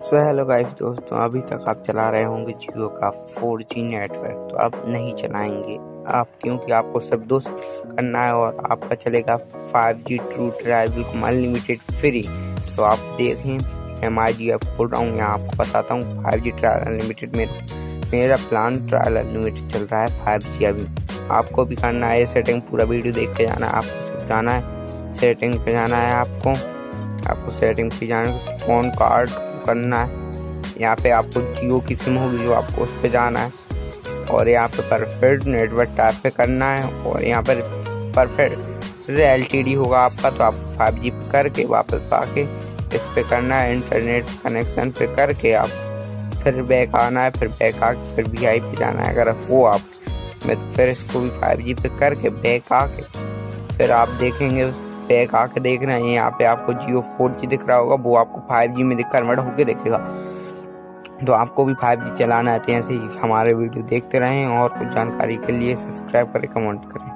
So hello guys दोस्तों, अभी तक आप चला रहे होंगे जियो का 4G नेटवर्क, तो आप नहीं चलाएंगे आप, क्योंकि आपको सब दोस्त करना है और आपका चलेगा 5G ट्रू ट्रायल बिल्कुल अनलिमिटेड फ्री। तो आप देखें, MIG ऐप खोल रहा हूँ, यहाँ आपको बताता हूँ 5G ट्रायल अनलिमिटेड में मेरा प्लान ट्रायल अनलिमिटेड चल रहा है 5G। अभी आपको भी करना है सेटिंग, पूरा वीडियो देख के जाना है। आपको सिर्फ जाना है सेटिंग पे, जाना है आपको सेटिंग पे जाना है, फ़ोन कार्ड करना है। यहाँ पे आपको जियो की सिम होगी जो आपको उस पे जाना है और यहाँ पे परफेक्ट नेटवर्क टाइप पे करना है और यहाँ पर परफेक्ट LTD होगा आपका, तो आपको 5G पे करके वापस आके इस पे करना है, इंटरनेट कनेक्शन पे करके आप फिर बैक आना है। फिर बैक आके फिर VI पे जाना है। अगर वो आप में फिर इसको भी 5G पे करके बैक आके फिर आप देखेंगे, बैक आके देखना है, यहाँ पे आपको जियो 4G दिख रहा होगा, वो आपको 5G में कन्वर्ट होके दिखेगा। तो आपको भी 5G चलाना आते हैं, ऐसे ही हमारे वीडियो देखते रहें और कुछ जानकारी के लिए सब्सक्राइब करें, कमेंट करें।